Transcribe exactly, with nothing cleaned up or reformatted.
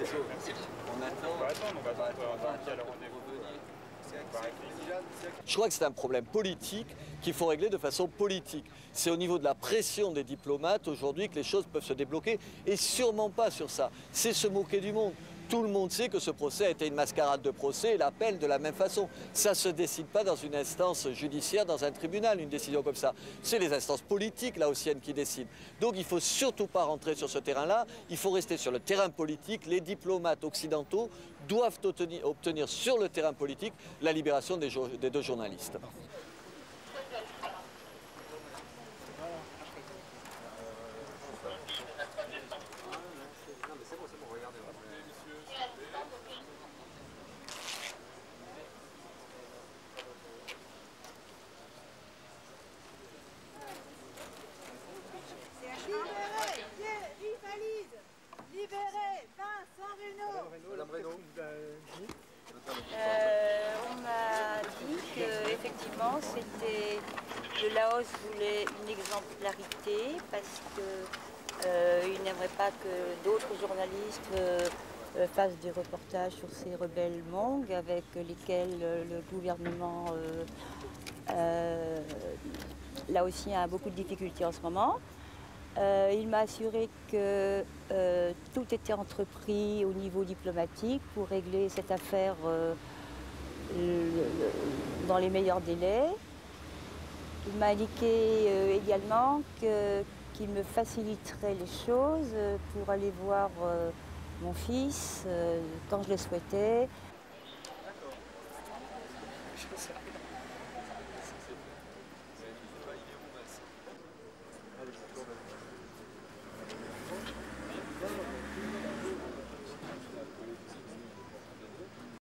On attend, on va attendre, on va attendre, on va attendre le rendez-vous. Je crois que c'est un problème politique qu'il faut régler de façon politique. C'est au niveau de la pression des diplomates aujourd'hui que les choses peuvent se débloquer et sûrement pas sur ça. C'est se moquer du monde. Tout le monde sait que ce procès a été une mascarade de procès et l'appelle de la même façon. Ça ne se décide pas dans une instance judiciaire, dans un tribunal, une décision comme ça. C'est les instances politiques laotiennes qui décident. Donc il ne faut surtout pas rentrer sur ce terrain-là. Il faut rester sur le terrain politique. Les diplomates occidentaux doivent obtenir, obtenir sur le terrain politique la libération des, des deux journalistes. Euh, on m'a dit qu'effectivement c'était le Laos voulait une exemplarité parce qu'il euh, n'aimerait pas que d'autres journalistes euh, fassent des reportages sur ces rebelles Hmong avec lesquels euh, le gouvernement euh, euh, laotien a beaucoup de difficultés en ce moment. Euh, il m'a assuré que euh, tout était entrepris au niveau diplomatique pour régler cette affaire euh, le, le, dans les meilleurs délais. Il m'a indiqué euh, également que, qu'il me faciliterait les choses pour aller voir euh, mon fils euh, quand je le souhaitais. D'accord.